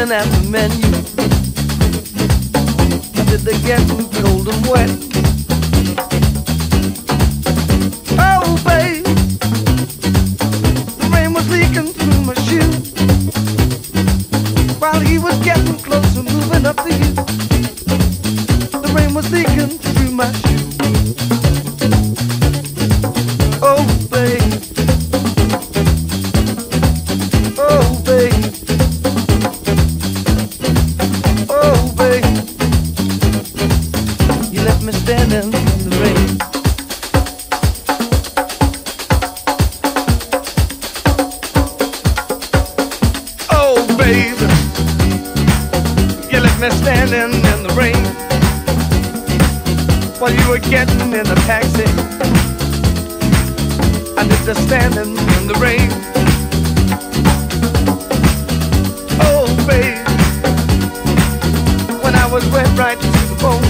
looking at the menu. Did they get cold and wet? Oh, babe, the rain was leaking through my shoe while he was getting closer, moving up to you. The rain was leaking through my shoe. Oh, babe. Oh, babe. Oh, babe. You left me standing in the rain. Oh, babe. You left me standing in the rain while you were getting in a taxi. I did the standing in the rain. Oh, babe, when I was wet right to the bone,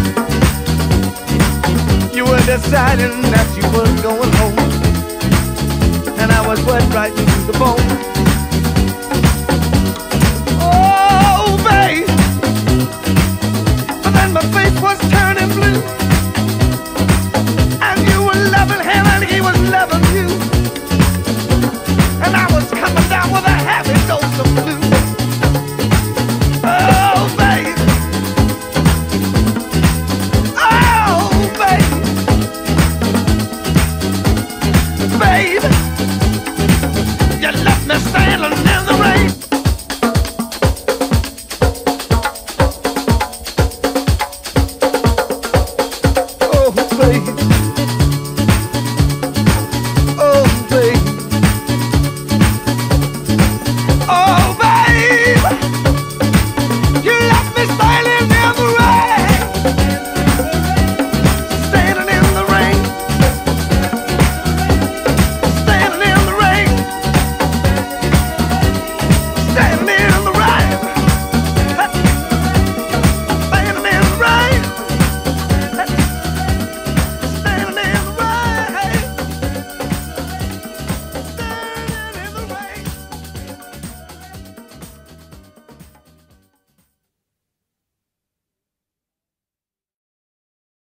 you were deciding that you were going home, and I was wet right to the bone.